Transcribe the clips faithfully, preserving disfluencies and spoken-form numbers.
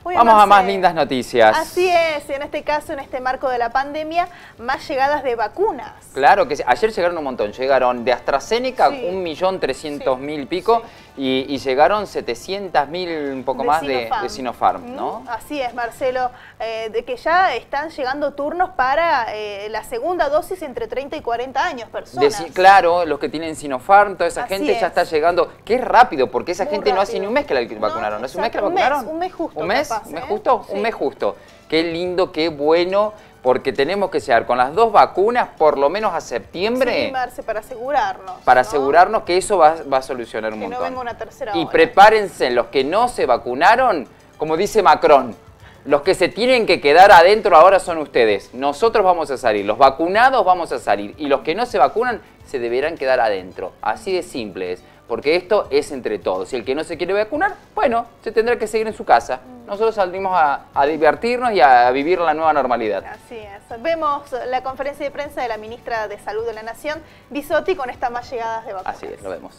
Muy Vamos Marce. a más lindas noticias. Así es, en este caso, en este marco de la pandemia, más llegadas de vacunas. Claro que sí. Ayer llegaron un montón, llegaron de AstraZeneca Sí. un millón trescientos mil y pico Sí. y, y llegaron setecientos mil, un poco De más Sinopharm. de, de Sinopharm, ¿no? Mm, Así es, Marcelo, eh, de que ya están llegando turnos para eh, la segunda dosis entre treinta y cuarenta años, personas. Deci- claro, los que tienen Sinopharm, toda esa Así gente es. ya está llegando. Qué rápido, porque esa Muy gente no hace rápido. ni un mes que la No, vacunaron. ¿No es un mes que la exacto, un mes, vacunaron? un mes justo, ¿Un mes? capaz, ¿Un mes ¿eh? justo? Sí. Un mes justo. Qué lindo, qué bueno, porque tenemos que llegar con las dos vacunas por lo menos a septiembre Sí, Marce, para asegurarnos. para ¿no? asegurarnos que eso va, va a solucionar un Que no montón. venga una tercera Y ola. prepárense los que no se vacunaron, como dice Macron. Los que se tienen que quedar adentro ahora son ustedes. Nosotros vamos a salir, los vacunados vamos a salir y los que no se vacunan se deberán quedar adentro. Así de simple es, porque esto es entre todos. Y el que no se quiere vacunar, bueno, se tendrá que seguir en su casa. Nosotros saldremos a, a divertirnos y a vivir la nueva normalidad. Así es. Vemos la conferencia de prensa de la ministra de Salud de la Nación, Bisotti, con estas más llegadas de vacunas. Así es, lo vemos.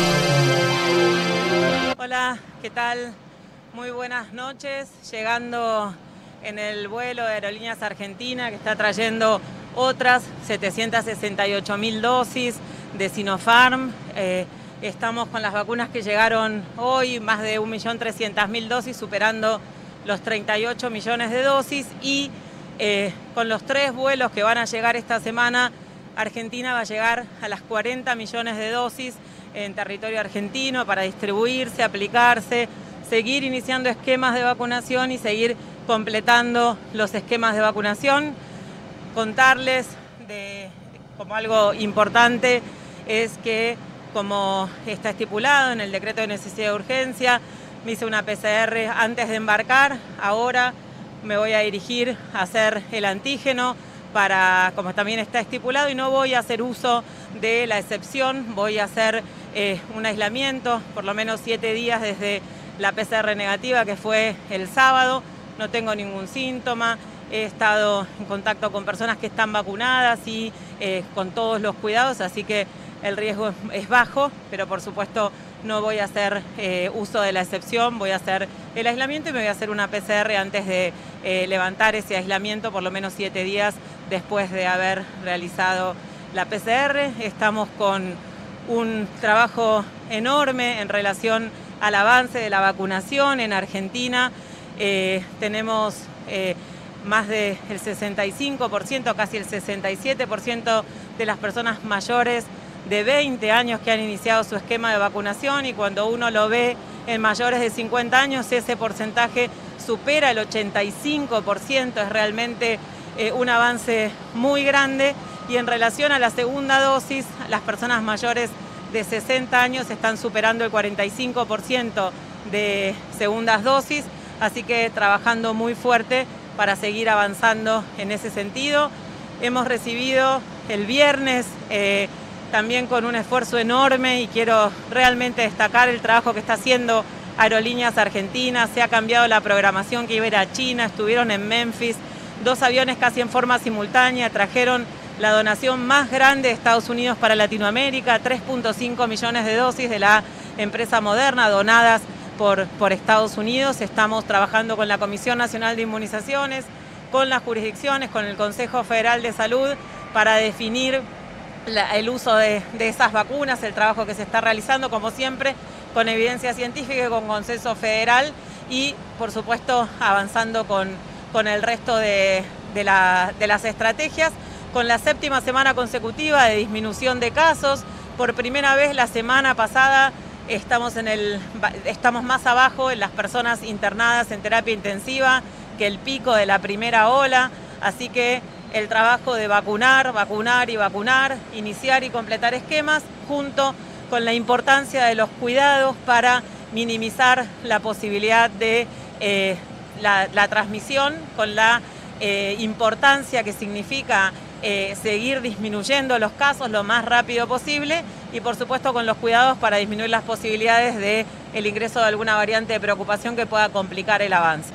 Hola, ¿qué tal? Muy buenas noches. Llegando en el vuelo de Aerolíneas Argentina, que está trayendo otras setecientas sesenta y ocho mil dosis de Sinopharm. Eh, estamos con las vacunas que llegaron hoy, más de un millón trescientas mil dosis, superando los treinta y ocho millones de dosis. Y eh, con los tres vuelos que van a llegar esta semana, Argentina va a llegar a las cuarenta millones de dosis en territorio argentino para distribuirse, aplicarse, seguir iniciando esquemas de vacunación y seguir completando los esquemas de vacunación. Contarles de, como algo importante es que, como está estipulado en el decreto de necesidad de urgencia, me hice una P C R antes de embarcar. Ahora me voy a dirigir a hacer el antígeno para, como también está estipulado, y no voy a hacer uso de la excepción. Voy a hacer eh, un aislamiento, por lo menos siete días desde la P C R negativa, que fue el sábado. No tengo ningún síntoma. He estado en contacto con personas que están vacunadas y eh, con todos los cuidados, así que el riesgo es, es bajo, pero por supuesto no voy a hacer eh, uso de la excepción, voy a hacer el aislamiento y me voy a hacer una P C R antes de eh, levantar ese aislamiento, por lo menos siete días después de haber realizado la P C R. Estamos con un trabajo enorme en relación al avance de la vacunación en Argentina. Eh, tenemos eh, más del sesenta y cinco por ciento, casi el sesenta y siete por ciento de las personas mayores de veinte años que han iniciado su esquema de vacunación, y cuando uno lo ve en mayores de cincuenta años, ese porcentaje supera el ochenta y cinco por ciento. Es realmente eh, un avance muy grande. Y en relación a la segunda dosis, las personas mayores de sesenta años están superando el cuarenta y cinco por ciento de segundas dosis, así que trabajando muy fuerte para seguir avanzando en ese sentido. Hemos recibido el viernes eh, también con un esfuerzo enorme, y quiero realmente destacar el trabajo que está haciendo Aerolíneas Argentinas. Se ha cambiado la programación que iba a ir a China, estuvieron en Memphis, dos aviones casi en forma simultánea, trajeron la donación más grande de Estados Unidos para Latinoamérica, tres punto cinco millones de dosis de la empresa Moderna donadas por, por Estados Unidos. Estamos trabajando con la Comisión Nacional de Inmunizaciones, con las jurisdicciones, con el Consejo Federal de Salud, para definir la, el uso de, de esas vacunas, el trabajo que se está realizando, como siempre, con evidencia científica y con consenso federal, y por supuesto avanzando con, con el resto de, de, la, de las estrategias, con la séptima semana consecutiva de disminución de casos. Por primera vez la semana pasada estamos, en el, estamos más abajo en las personas internadas en terapia intensiva que el pico de la primera ola, así que el trabajo de vacunar, vacunar y vacunar, iniciar y completar esquemas, junto con la importancia de los cuidados para minimizar la posibilidad de eh, la, la transmisión, con la eh, importancia que significa eh, seguir disminuyendo los casos lo más rápido posible, y por supuesto con los cuidados para disminuir las posibilidades de el ingreso de alguna variante de preocupación que pueda complicar el avance.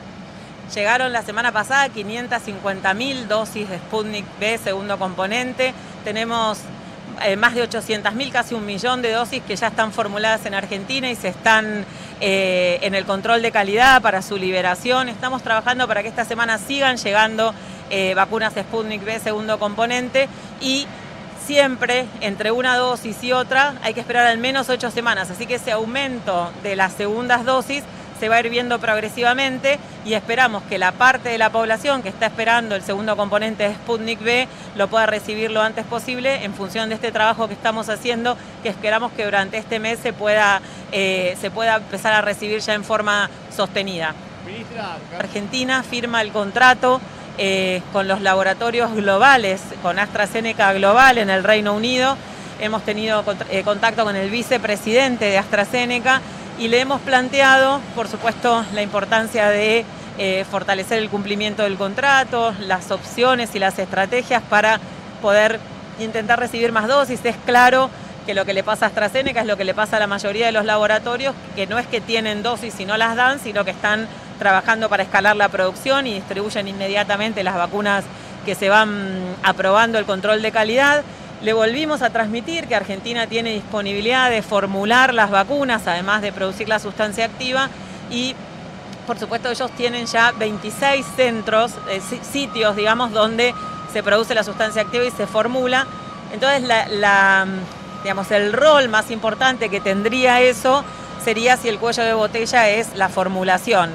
Llegaron la semana pasada quinientas cincuenta mil dosis de Sputnik V, segundo componente. Tenemos eh, más de ochocientas mil, casi un millón de dosis que ya están formuladas en Argentina y se están eh, en el control de calidad para su liberación. Estamos trabajando para que esta semana sigan llegando eh, vacunas Sputnik V segundo componente y siempre entre una dosis y otra hay que esperar al menos ocho semanas, así que ese aumento de las segundas dosis se va a ir viendo progresivamente y esperamos que la parte de la población que está esperando el segundo componente de Sputnik V lo pueda recibir lo antes posible en función de este trabajo que estamos haciendo, que esperamos que durante este mes se pueda, eh, se pueda empezar a recibir ya en forma sostenida. Ministra, Argentina firma el contrato eh, con los laboratorios globales, con AstraZeneca Global en el Reino Unido. Hemos tenido eh, contacto con el vicepresidente de AstraZeneca y le hemos planteado, por supuesto, la importancia de eh, fortalecer el cumplimiento del contrato, las opciones y las estrategias para poder intentar recibir más dosis. Es claro que lo que le pasa a AstraZeneca es lo que le pasa a la mayoría de los laboratorios, que no es que tienen dosis y no las dan, sino que están trabajando para escalar la producción y distribuyen inmediatamente las vacunas que se van aprobando el control de calidad. Le volvimos a transmitir que Argentina tiene disponibilidad de formular las vacunas, además de producir la sustancia activa, y por supuesto ellos tienen ya veintiséis centros, eh, sitios, digamos, donde se produce la sustancia activa y se formula. Entonces, la, la, digamos, el rol más importante que tendría eso sería si el cuello de botella es la formulación.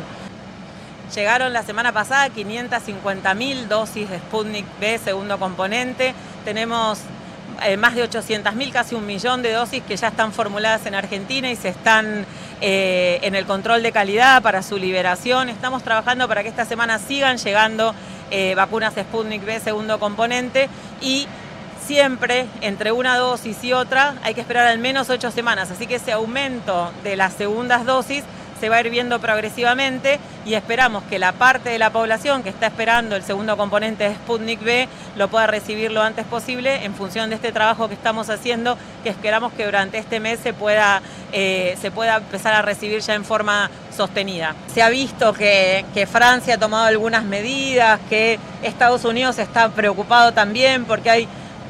Llegaron la semana pasada quinientas cincuenta mil dosis de Sputnik V segundo componente. Tenemos Eh, más de ochocientas mil, casi un millón de dosis que ya están formuladas en Argentina y se están eh, en el control de calidad para su liberación. Estamos trabajando para que esta semana sigan llegando eh, vacunas Sputnik V segundo componente y siempre entre una dosis y otra hay que esperar al menos ocho semanas, así que ese aumento de las segundas dosis se va a ir viendo progresivamente y esperamos que la parte de la población que está esperando el segundo componente de Sputnik V lo pueda recibir lo antes posible en función de este trabajo que estamos haciendo, que esperamos que durante este mes se pueda, eh, se pueda empezar a recibir ya en forma sostenida. Se ha visto que, que Francia ha tomado algunas medidas, que Estados Unidos está preocupado también porque hay,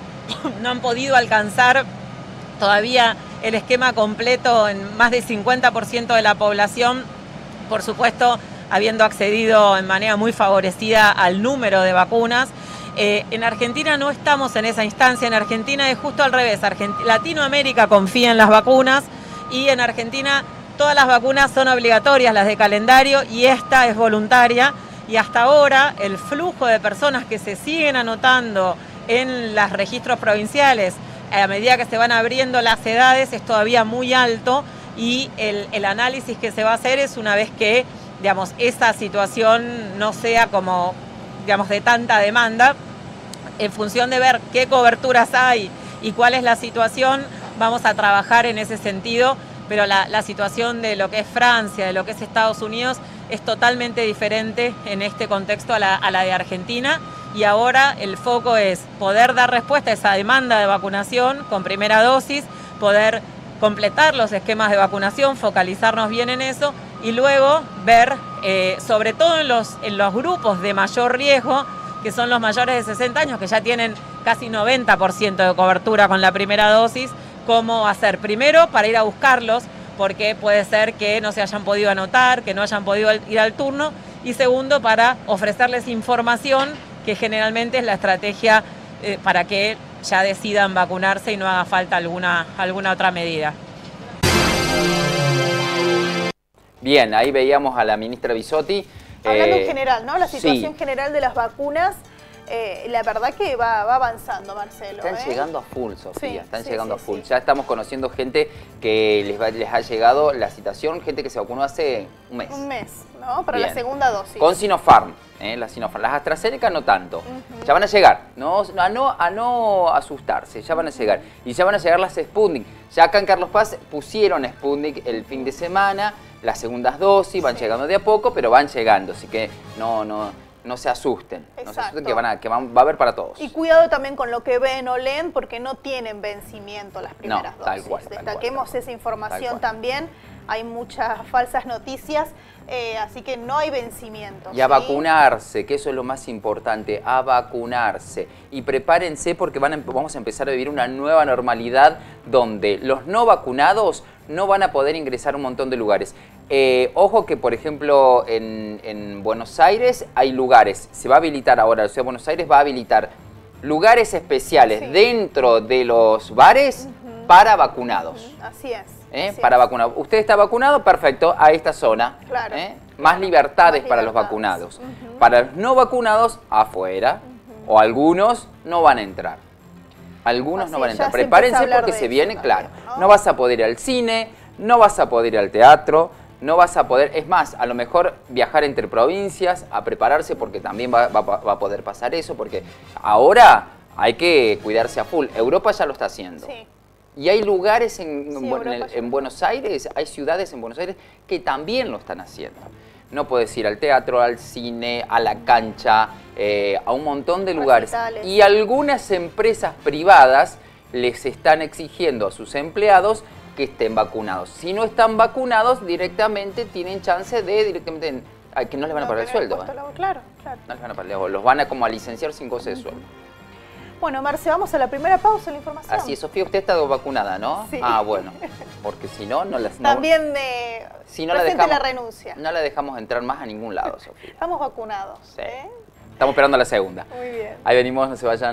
no han podido alcanzar todavía el esquema completo en más del cincuenta por ciento de la población, por supuesto, habiendo accedido en manera muy favorecida al número de vacunas. Eh, en Argentina no estamos en esa instancia, en Argentina es justo al revés. Argent- Latinoamérica confía en las vacunas y en Argentina todas las vacunas son obligatorias, las de calendario, y esta es voluntaria. Y hasta ahora el flujo de personas que se siguen anotando en los registros provinciales a medida que se van abriendo las edades es todavía muy alto y el, el análisis que se va a hacer es una vez que, digamos, esa situación no sea como, digamos, de tanta demanda, en función de ver qué coberturas hay y cuál es la situación, vamos a trabajar en ese sentido, pero la, la situación de lo que es Francia, de lo que es Estados Unidos, es totalmente diferente en este contexto a la, a la de Argentina. Y ahora el foco es poder dar respuesta a esa demanda de vacunación con primera dosis, poder completar los esquemas de vacunación, focalizarnos bien en eso y luego ver, eh, sobre todo en los, en los grupos de mayor riesgo, que son los mayores de sesenta años, que ya tienen casi noventa por ciento de cobertura con la primera dosis, cómo hacer. Primero, para ir a buscarlos, porque puede ser que no se hayan podido anotar, que no hayan podido ir al turno, y segundo, para ofrecerles información, que generalmente es la estrategia eh, para que ya decidan vacunarse y no haga falta alguna, alguna otra medida. Bien, ahí veíamos a la ministra Bisotti. Hablando eh, en general, ¿no? La situación sí. general de las vacunas, eh, la verdad que va, va avanzando, Marcelo. Están ¿eh? llegando a full, Sofía, Sí, están sí, llegando sí, a full. sí. Ya estamos conociendo gente que les, va, les ha llegado la citación, gente que se vacunó hace un mes. Un mes, ¿no? Para Bien. la segunda dosis. Con Sinopharm, ¿eh? La Sinopharm. Las AstraZeneca no tanto. Uh-huh. Ya van a llegar, no, a, no, a no asustarse, ya van a llegar. Y ya van a llegar las Sputnik. Ya acá en Carlos Paz pusieron Sputnik el fin de semana, las segundas dosis, van sí. llegando de a poco, pero van llegando, así que no, no, no se asusten. Exacto. No se asusten que, van a, que van, va a haber para todos. Y cuidado también con lo que ven o leen, porque no tienen vencimiento las primeras no, tal dosis. Cual, tal Destaquemos cual, esa información también. hay muchas falsas noticias, eh, así que no hay vencimiento. Y a ¿sí? vacunarse, que eso es lo más importante, a vacunarse. Y prepárense porque van a, vamos a empezar a vivir una nueva normalidad donde los no vacunados no van a poder ingresar a un montón de lugares. Eh, ojo que, por ejemplo, en, en Buenos Aires hay lugares, se va a habilitar ahora, la Ciudad de Buenos Aires va a habilitar lugares especiales sí. dentro de los bares uh-huh. para vacunados. Uh-huh. Así es. ¿Eh? Así para es. vacunar. Usted está vacunado, perfecto, a esta zona. Claro. ¿Eh? Más libertades Más para libertades. los vacunados. Uh-huh. Para los no vacunados, afuera. Uh-huh. O algunos no van a entrar. Algunos Así no van a entrar. se Prepárense porque se viene, también, claro. ¿no? no vas a poder ir al cine, no vas a poder ir al teatro, no vas a poder, es más, a lo mejor viajar entre provincias, a prepararse porque también va, va, va a poder pasar eso, porque ahora hay que cuidarse a full. Europa ya lo está haciendo. Sí. Y hay lugares en, sí, en, el, en Buenos Aires, hay ciudades en Buenos Aires que también lo están haciendo. No puedes ir al teatro, al cine, a la cancha, eh, a un montón de lugares. Recitales. Y algunas empresas privadas les están exigiendo a sus empleados que estén vacunados. Si no están vacunados, directamente tienen chance de directamente que no les van a pagar el sueldo. ¿eh? Claro, claro. No les van a pagar, los van a como a licenciar sin goce de sueldo. Bueno, Marce, vamos a la primera pausa de la información. Así es, Sofía, usted está vacunada, ¿no? Sí. Ah, bueno, porque si no, no las... También eh, si no la dejamos, la renuncia. No la dejamos entrar más a ningún lado, Sofía. Estamos vacunados. Sí. ¿eh? Estamos esperando la segunda. Muy bien. Ahí venimos, no se vayan.